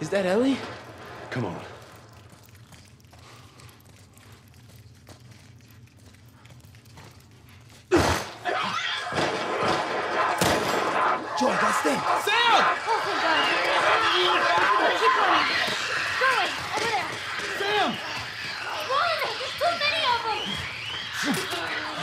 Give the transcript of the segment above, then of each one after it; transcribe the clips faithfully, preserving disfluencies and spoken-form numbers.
Is that Ellie? Come on. Joy, that's them. Sam! Oh, thank God. Keep going. Go away. Over there. Sam! Run! There's too many of them!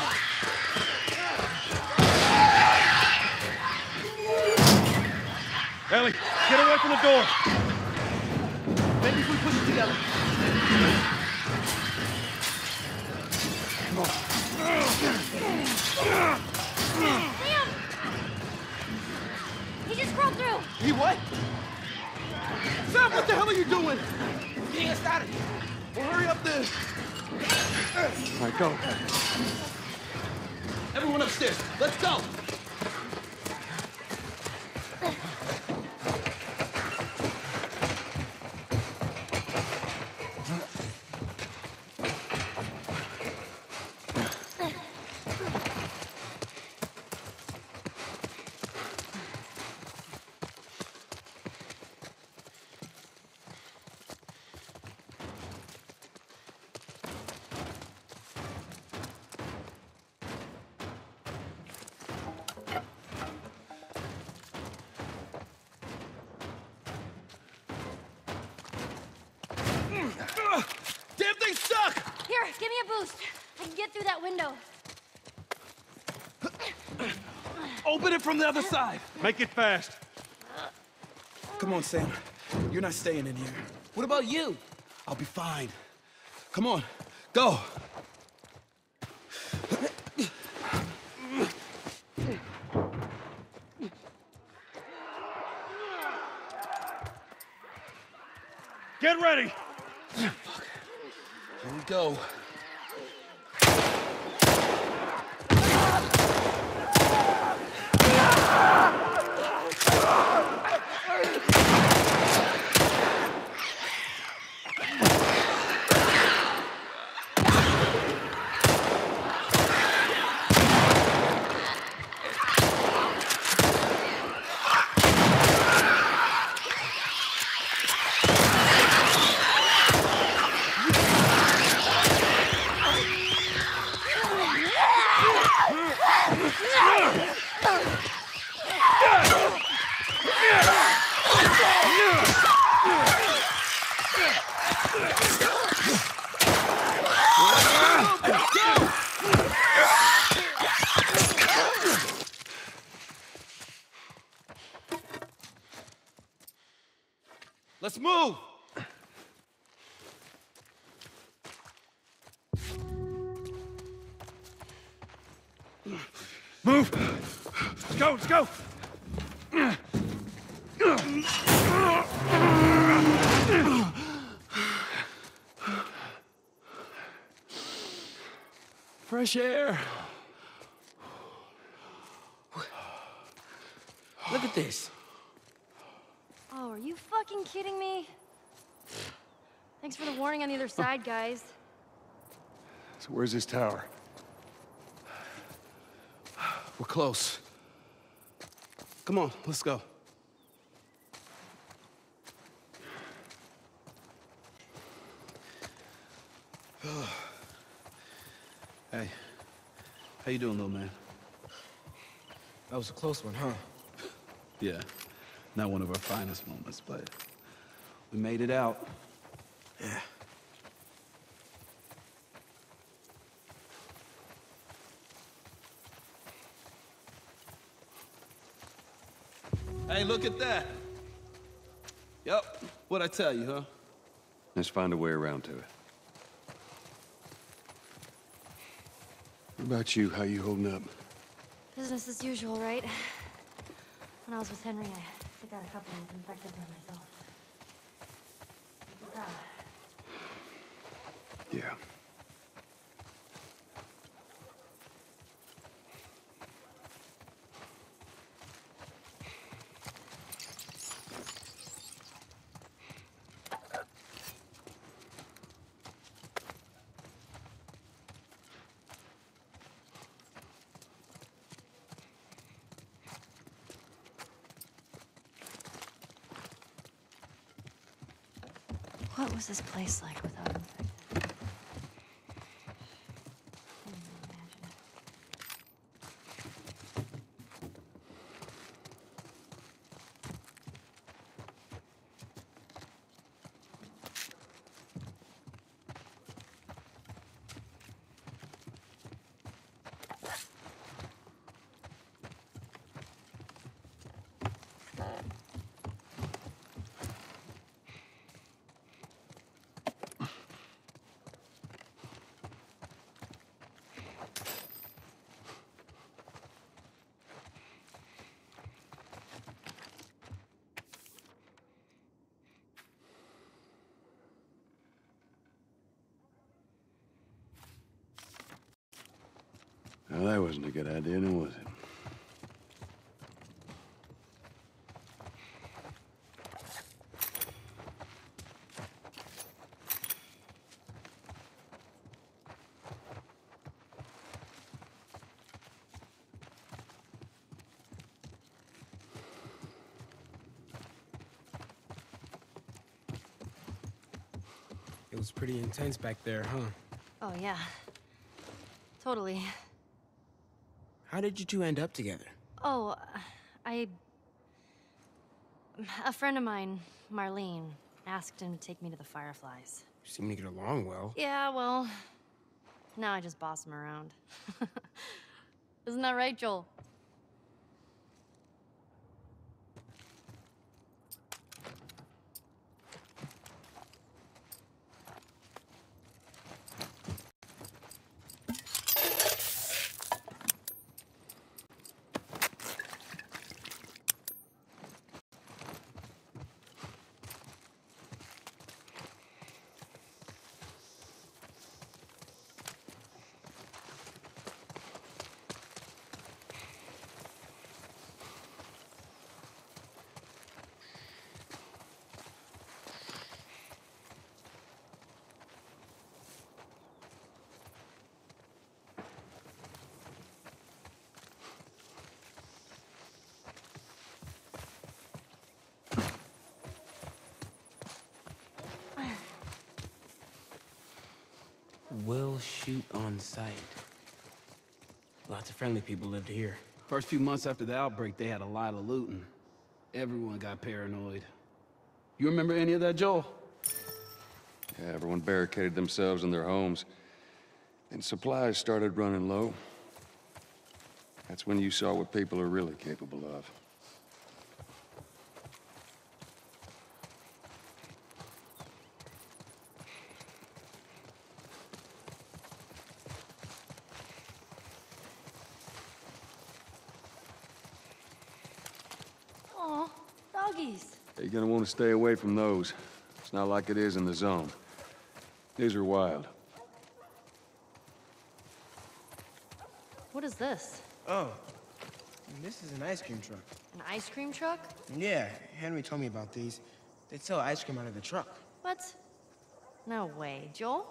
Ellie, get away from the door! Maybe if we push it together. Come on. Sam! He just crawled through. He what? Sam, what the hell are you doing? Getting us out of here. Well, hurry up then. All right, go. Everyone upstairs. Let's go. Damn thing stuck! Here, give me a boost. I can get through that window. Open it from the other side. Make it fast. Come on, Sam. You're not staying in here. What about you? I'll be fine. Come on, go. Get ready! Here we go. Let's move! Move! Let's go, let's go! Fresh air. Look at this. Oh, are you fucking kidding me? Thanks for the warning on the other side, guys. So where's this tower? We're close. Come on, let's go. Hey, how you doing, little man? That was a close one, huh? Yeah, not one of our finest moments, but we made it out. Yeah. Hey, look at that. Yep, what'd I tell you, huh? Let's find a way around to it. What about you? How you holding up? Business as usual, right? When I was with Henry, I took out a couple of infected by myself. Ah. Yeah. was this place like without infected? Can't even imagine. Well, that wasn't a good idea, now was it? It was pretty intense back there, huh? Oh, yeah. Totally. How did you two end up together? Oh, I... A friend of mine, Marlene, asked him to take me to the Fireflies. You seem to get along well. Yeah, well... Now I just boss him around. Isn't that right, Joel? Will shoot on sight. Lots of friendly people lived here. First few months after the outbreak, they had a lot of looting. Everyone got paranoid. You remember any of that, Joel? Yeah, everyone barricaded themselves in their homes. And supplies started running low. That's when you saw what people are really capable of. Aw, doggies. You're gonna want to stay away from those. It's not like it is in the zone. These are wild. What is this? Oh, this is an ice cream truck. An ice cream truck? Yeah, Henry told me about these. They sell ice cream out of the truck. What? No way. Joel?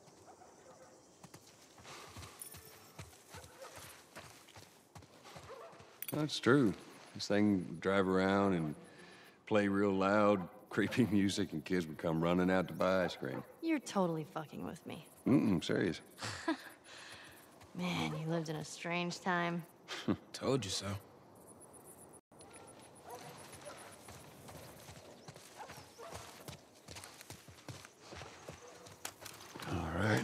That's true. This thing would drive around and play real loud, creepy music, and kids would come running out to buy ice cream. You're totally fucking with me. Mm-mm, serious. Man, you lived in a strange time. Told you so. All right.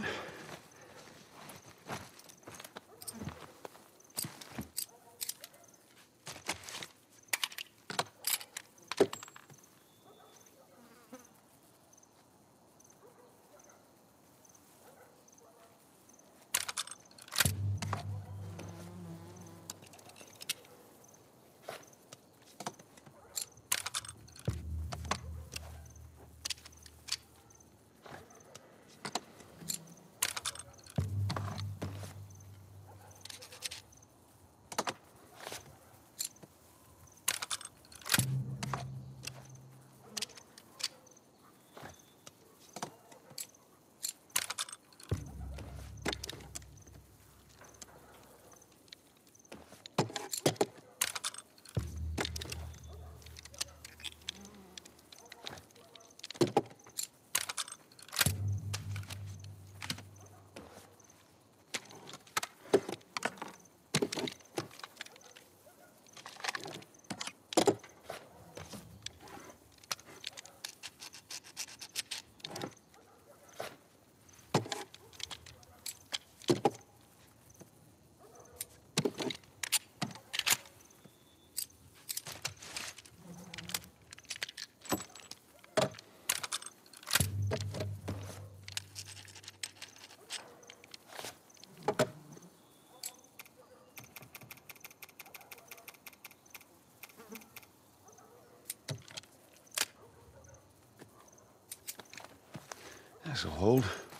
This'll hold.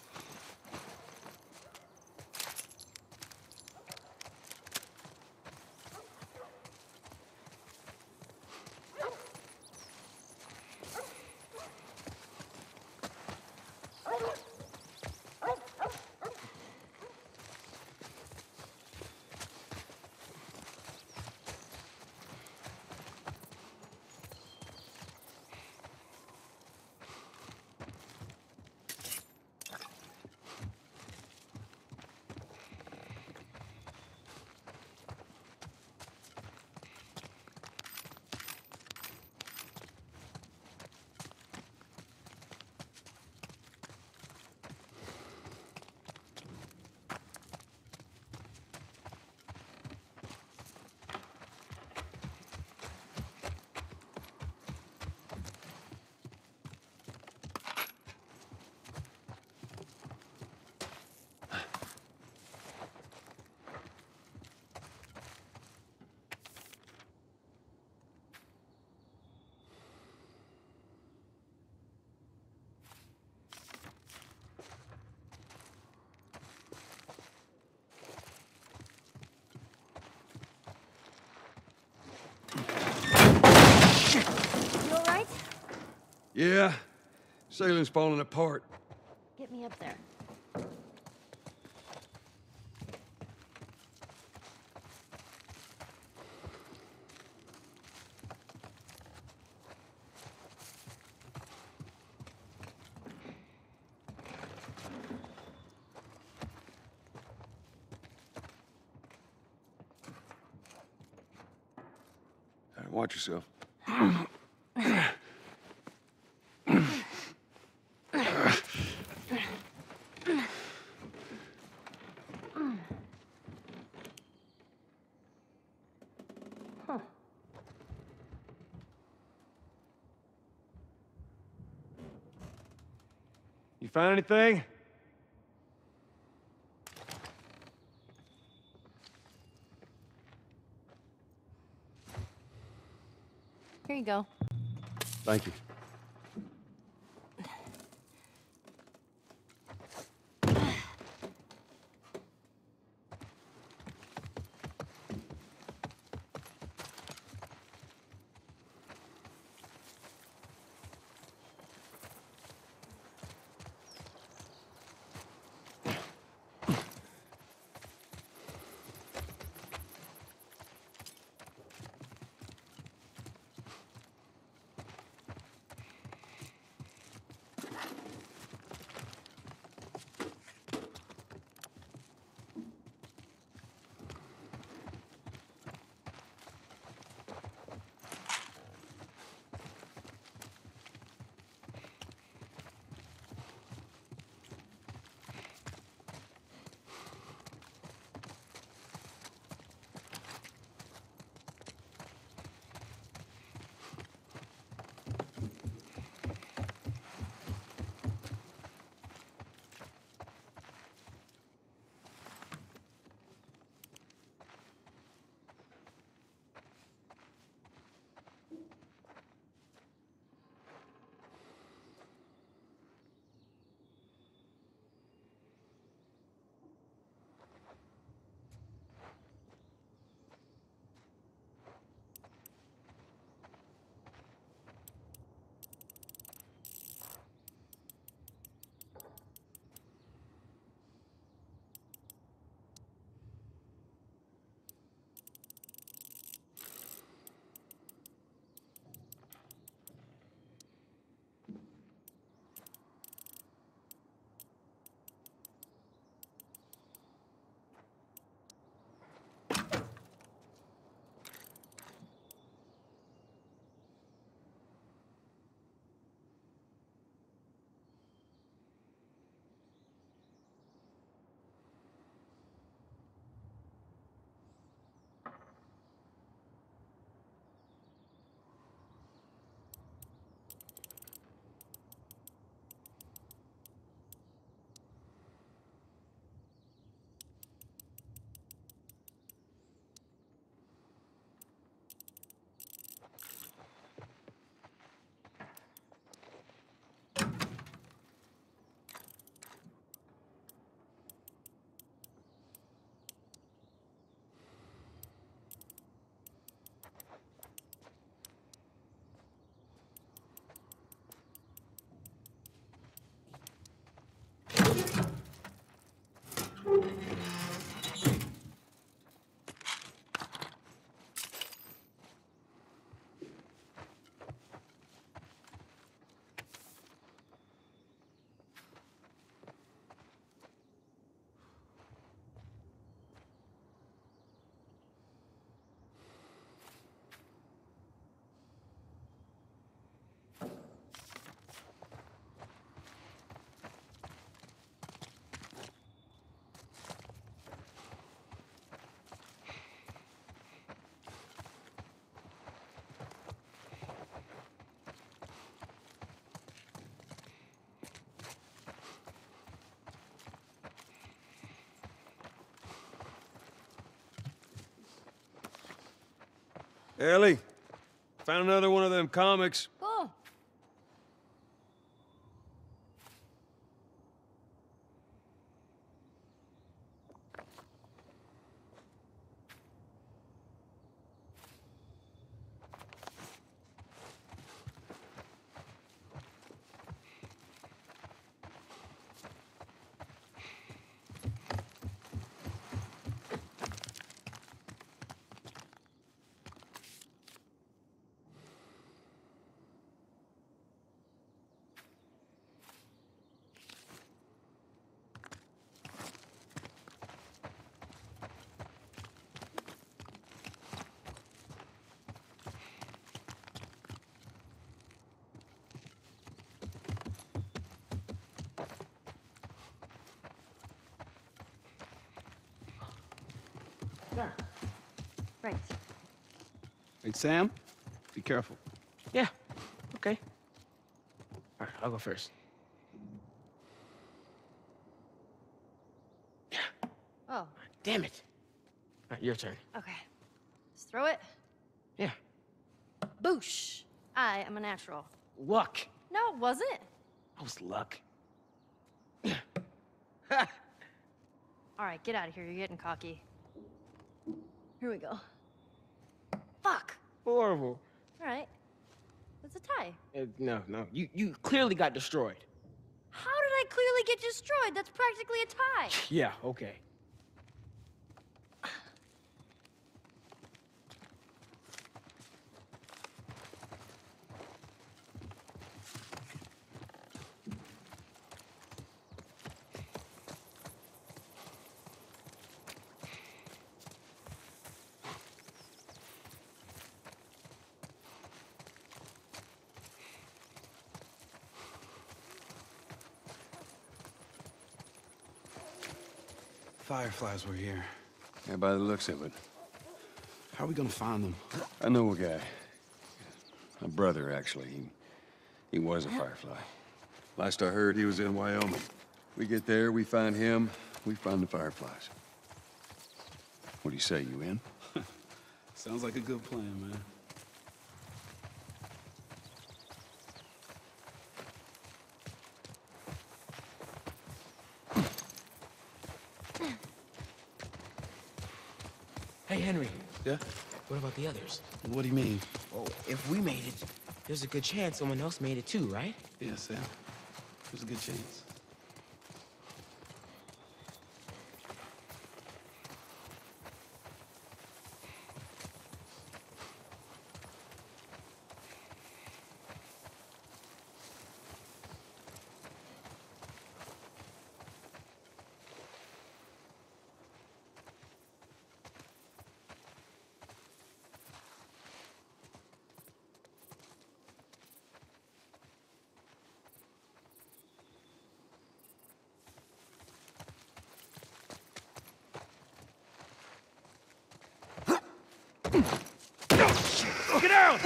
You alright? Yeah, sailing's falling apart. Get me up there. All right, watch yourself. You find anything? Here you go. Thank you. Ellie, found another one of them comics. Cool. Yeah. Right. Hey, Sam, be careful. Yeah. Okay. All right, I'll go first. Oh, Damn it. All right, your turn. okay. Just throw it. Yeah. Boosh. I am a natural. Luck. No, it wasn't. That was luck. All right, get out of here. You're getting cocky. Here we go. Fuck. Horrible. All right. It's a tie. Uh, no, no. You you clearly got destroyed. How did I clearly get destroyed? That's practically a tie. Yeah, okay. Fireflies were here. Yeah, by the looks of it. How are we gonna find them? I know a guy. My brother, actually. He, he was a Firefly. Last I heard, he was in Wyoming. We get there, we find him, we find the Fireflies. What do you say, you in? Sounds like a good plan, man. Hey, Henry. Yeah? What about the others? What do you mean? Oh, if we made it, there's a good chance someone else made it too, right? Yeah, Sam. There's a good chance. Get out!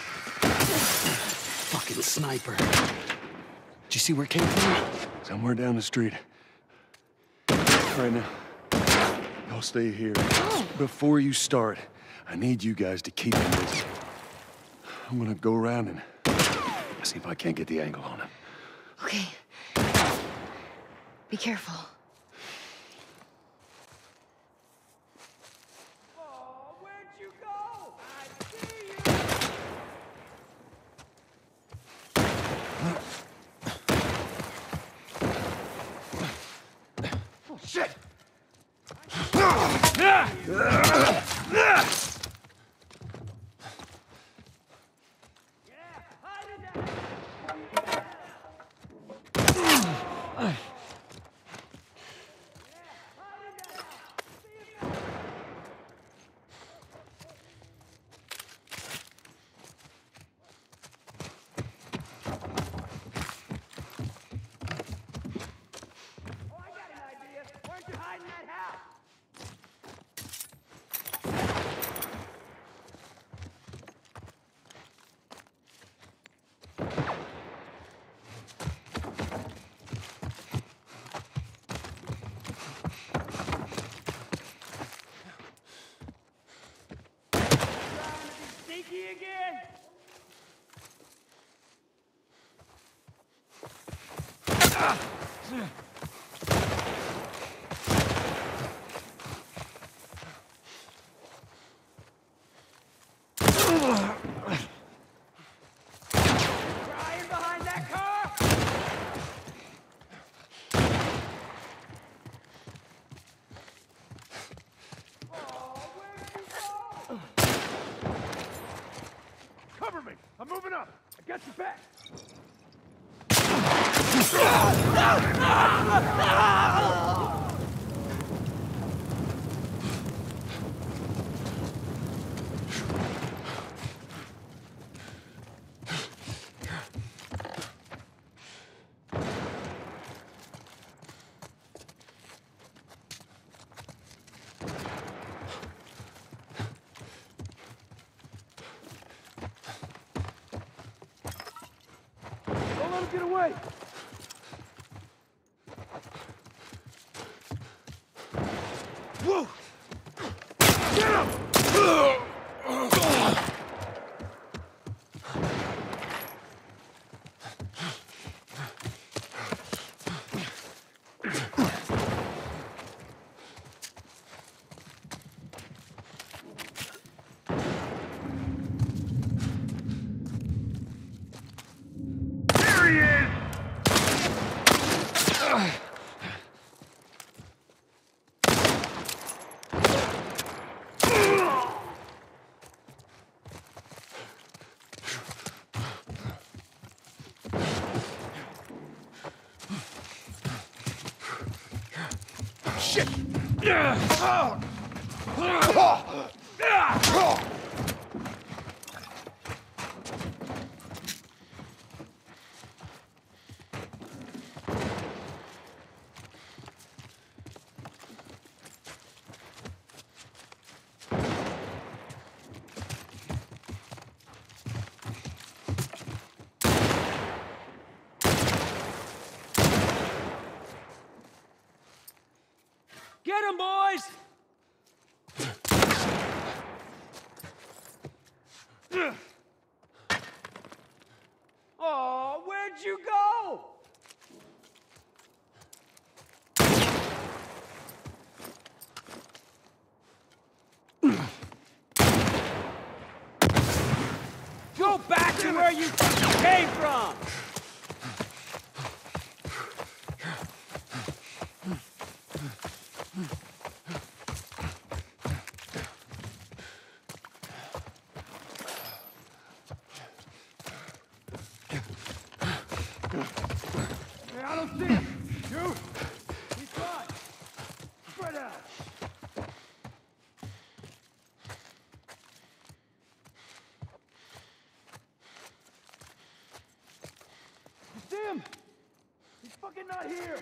Fucking sniper. Did you see where it came from? Somewhere down the street. Right now. Y'all stay here. Before you start, I need you guys to keep him busy. I'm gonna go around and see if I can't get the angle on him. Okay. Be careful. Shit! key again? Crying behind that car? Oh, where'd you go? Cover me! I'm moving up! I got your back! Don't let him get away! Whoa! Get him! There he is! Shit! Get him, boys! Oh, where'd you go? Go back to where you came from! Hey, I don't see him! Shoot! He's gone! Spread out! You see him? He's fucking not here!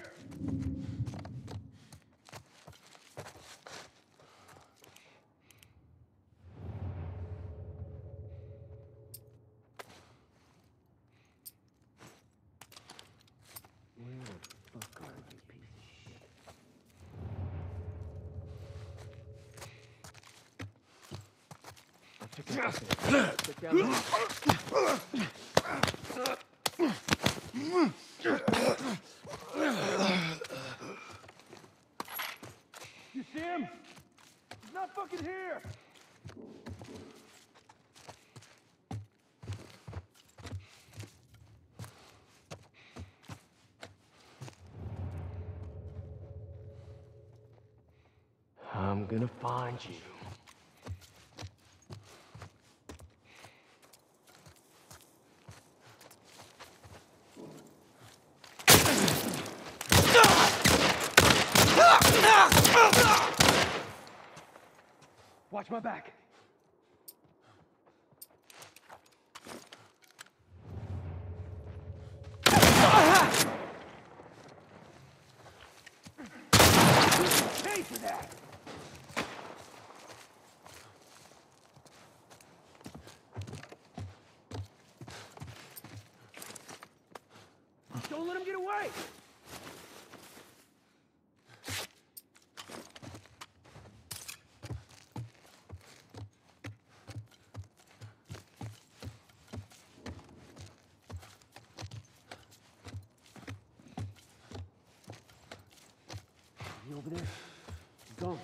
You see him? He's not fucking here! I'm gonna find you. Watch my back. Pay for that! Don't let him get away! Over there. He's gone.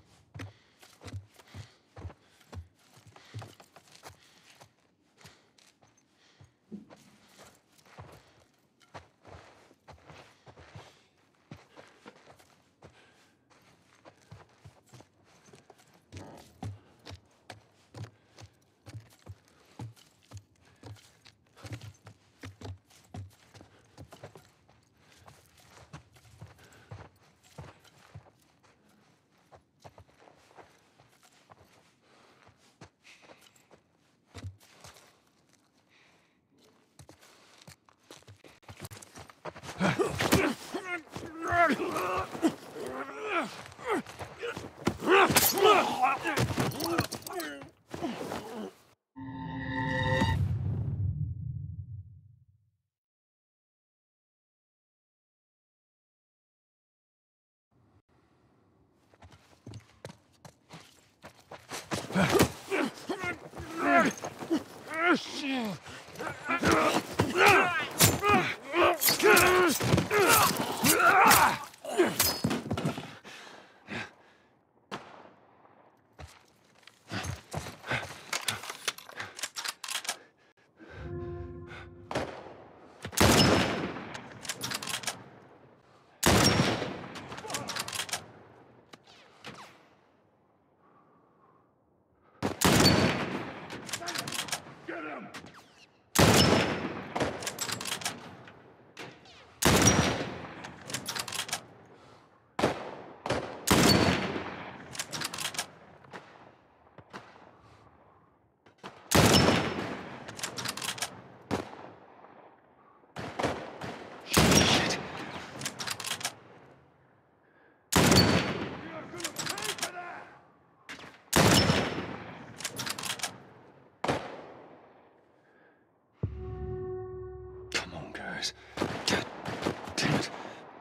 Come on, guys. God damn it.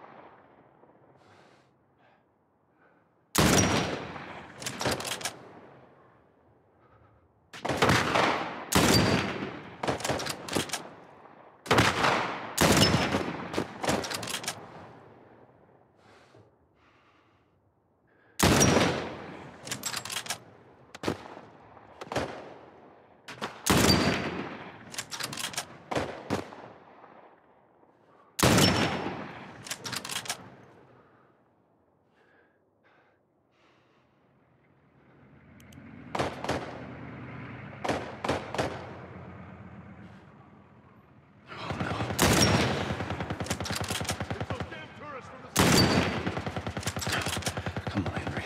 Come on, Henry.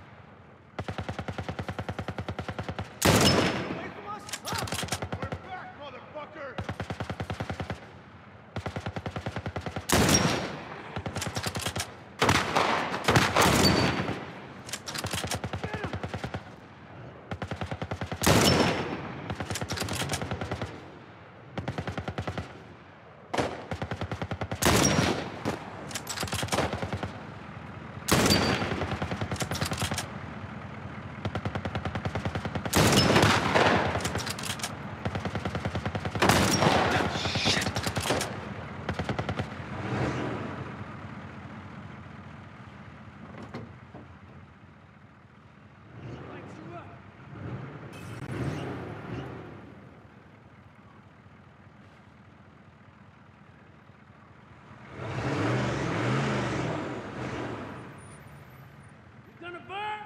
Gonna burn!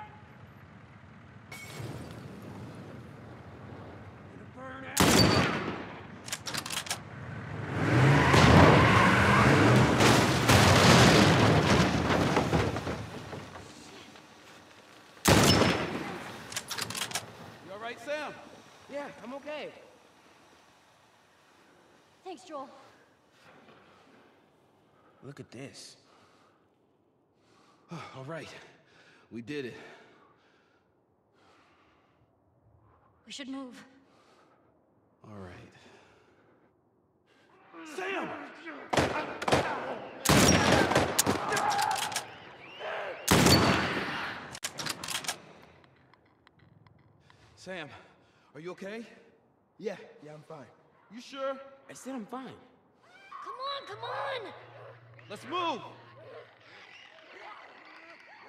Gonna burn out! You all right, Sam? Yeah, I'm okay. Thanks, Joel. Look at this. All right. We did it. We should move. All right. Sam! Sam, are you okay? Yeah, yeah, I'm fine. You sure? I said I'm fine. Come on, come on! Let's move!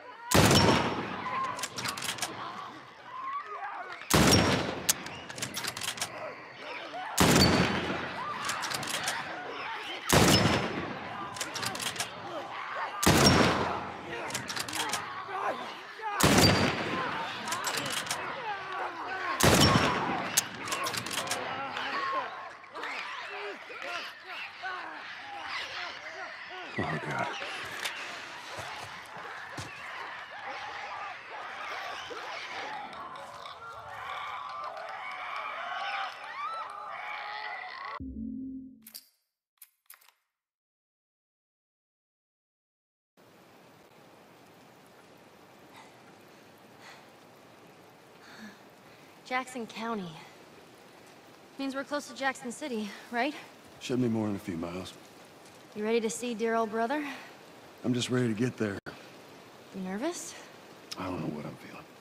Jackson County. Means we're close to Jackson City, right? Should be more than a few miles. You ready to see dear old brother? I'm just ready to get there. You nervous? I don't know what I'm feeling.